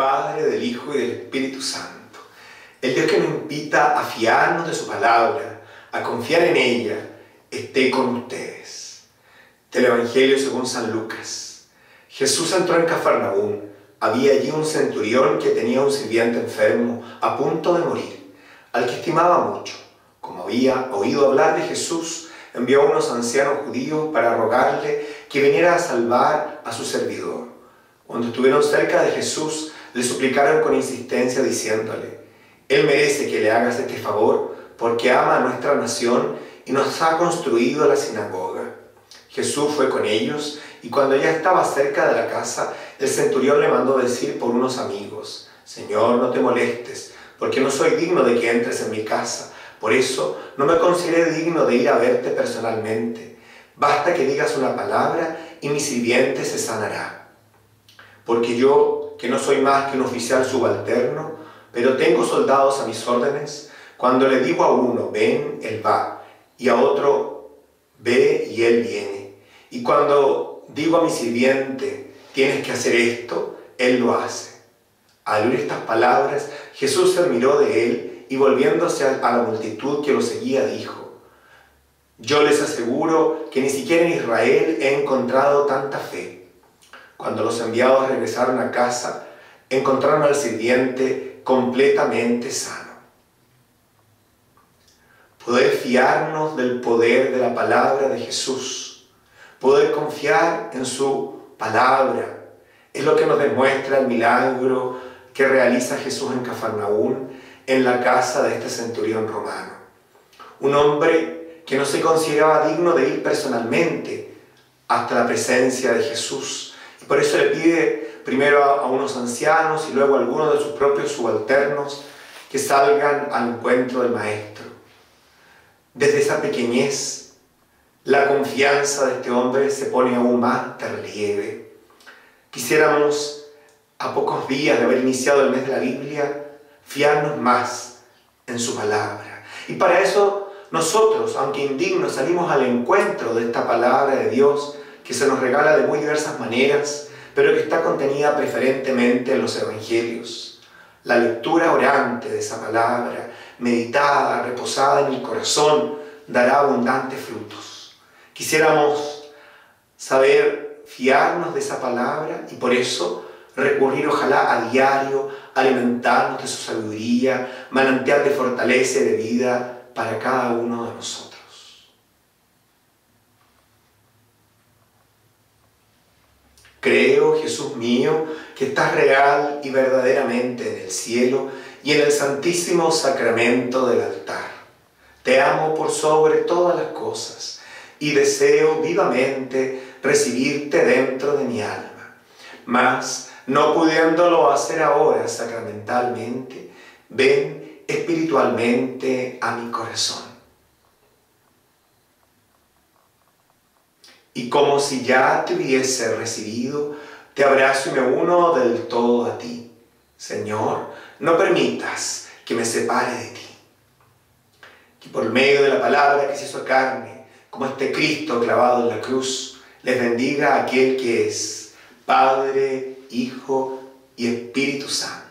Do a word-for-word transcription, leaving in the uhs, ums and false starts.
Padre, del Hijo y del Espíritu Santo. El Dios que nos invita a fiarnos de su palabra, a confiar en ella, esté con ustedes. Del Evangelio según San Lucas. Jesús entró en Cafarnaúm. Había allí un centurión que tenía un sirviente enfermo, a punto de morir, al que estimaba mucho. Como había oído hablar de Jesús, envió a unos ancianos judíos para rogarle que viniera a salvar a su servidor. Cuando estuvieron cerca de Jesús, le suplicaron con insistencia diciéndole: Él merece que le hagas este favor, porque ama a nuestra nación y nos ha construido la sinagoga. Jesús fue con ellos, y cuando ya estaba cerca de la casa, el centurión le mandó decir por unos amigos: Señor, no te molestes, porque no soy digno de que entres en mi casa. Por eso no me consideré digno de ir a verte personalmente. Basta que digas una palabra y mi sirviente se sanará. Porque yo, que no soy más que un oficial subalterno, pero tengo soldados a mis órdenes, cuando le digo a uno, ven, él va, y a otro, ve, y él viene. Y cuando digo a mi sirviente, tienes que hacer esto, él lo hace. Al oír estas palabras, Jesús se admiró de él y volviéndose a la multitud que lo seguía, dijo: Yo les aseguro que ni siquiera en Israel he encontrado tanta fe. Cuando los enviados regresaron a casa, encontraron al sirviente completamente sano. Poder fiarnos del poder de la palabra de Jesús, poder confiar en su palabra, es lo que nos demuestra el milagro que realiza Jesús en Cafarnaúm, en la casa de este centurión romano. Un hombre que no se consideraba digno de ir personalmente hasta la presencia de Jesús. Y por eso le pide primero a, a unos ancianos y luego a algunos de sus propios subalternos que salgan al encuentro del Maestro. Desde esa pequeñez, la confianza de este hombre se pone aún más de relieve. Quisiéramos, a pocos días de haber iniciado el mes de la Biblia, fiarnos más en su palabra. Y para eso nosotros, aunque indignos, salimos al encuentro de esta palabra de Dios que se nos regala de muy diversas maneras, pero que está contenida preferentemente en los Evangelios. La lectura orante de esa palabra, meditada, reposada en el corazón, dará abundantes frutos. Quisiéramos saber fiarnos de esa palabra y por eso recurrir ojalá a diario, alimentarnos de su sabiduría, manantial de fortaleza y de vida para cada uno de nosotros. Creo, Jesús mío, que estás real y verdaderamente en el cielo y en el santísimo sacramento del altar. Te amo por sobre todas las cosas y deseo vivamente recibirte dentro de mi alma. Mas, no pudiéndolo hacer ahora sacramentalmente, ven espiritualmente a mi corazón. Y como si ya te hubiese recibido, te abrazo y me uno del todo a ti. Señor, no permitas que me separe de ti. Que por medio de la palabra que se hizo carne, como este Cristo clavado en la cruz, les bendiga aquel que es Padre, Hijo y Espíritu Santo.